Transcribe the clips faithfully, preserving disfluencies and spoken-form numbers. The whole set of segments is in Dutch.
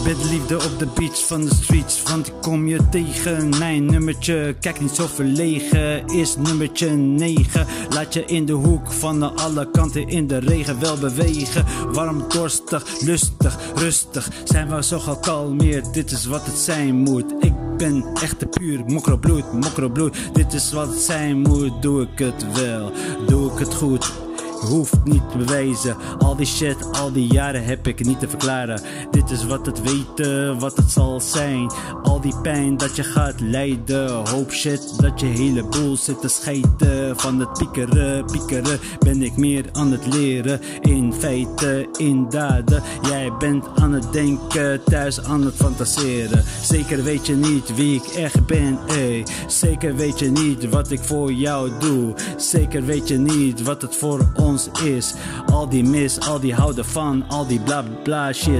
Ben de liefde op de beach van de streets, want ik kom je tegen. Mijn nummertje, kijk niet zo verlegen, is nummertje negen. Laat je in de hoek van de alle kanten in de regen wel bewegen. Warm, dorstig, lustig, rustig, zijn we zo gekalmeerd. Dit is wat het zijn moet. Ik ben echt puur mokrobloed, mokrobloed. Dit is wat het zijn moet. Doe ik het wel, doe ik het goed. Hoeft niet te bewijzen. Al die shit, al die jaren heb ik niet te verklaren. Dit is wat het weten, wat het zal zijn. Al die pijn dat je gaat lijden. Hoop shit dat je hele boel zit te schijten. Van het piekeren, piekeren ben ik meer aan het leren. In feite, in daden. Jij bent aan het denken, thuis aan het fantaseren. Zeker weet je niet wie ik echt ben, ey. Zeker weet je niet wat ik voor jou doe. Zeker weet je niet wat het voor ons is. Al die mis, al die houden van, al die bla bla shit.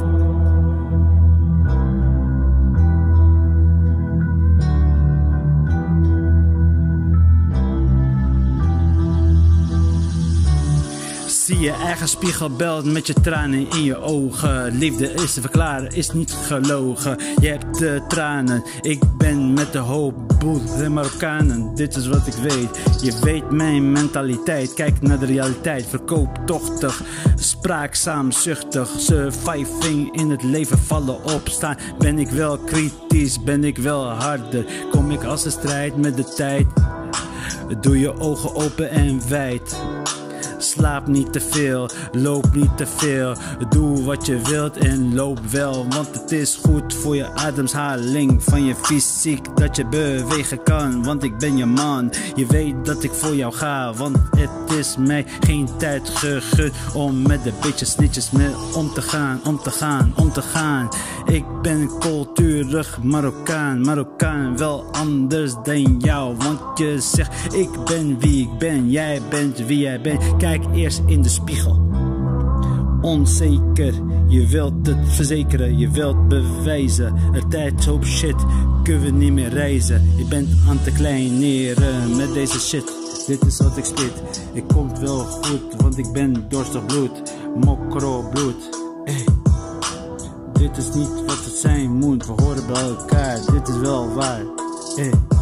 Zie je eigen spiegelbeeld met je tranen in je ogen. Liefde is te verklaren, is niet gelogen. Je hebt de tranen, ik ben met de hoop. Boet de Marokkanen, dit is wat ik weet. Je weet mijn mentaliteit, kijk naar de realiteit. Verkooptochtig, spraakzaam, zuchtig. Surviving in het leven, vallen opstaan. Ben ik wel kritisch, ben ik wel harder. Kom ik als een strijd met de tijd. Doe je ogen open en wijd. Slaap niet te veel, loop niet te veel. Doe wat je wilt en loop wel. Want het is goed voor je ademhaling. Van je fysiek dat je bewegen kan. Want ik ben je man, je weet dat ik voor jou ga. Want het is mij geen tijd gegund om met de bitches snitches mee om te gaan. Om te gaan, om te gaan. Ik ben cultuurig Marokkaan. Marokkaan wel anders dan jou. Want je zegt ik ben wie ik ben. Jij bent wie jij bent. Kijk eerst in de spiegel. Onzeker, je wilt het verzekeren, je wilt bewijzen. Er tijd hoop shit, kunnen we niet meer reizen. Je bent aan te kleineren met deze shit. Dit is wat ik spit. Ik komt wel goed, want ik ben dorstig bloed. Mokro bloed. Hey. Dit is niet wat het zijn moet. We horen bij elkaar, dit is wel waar. Hey.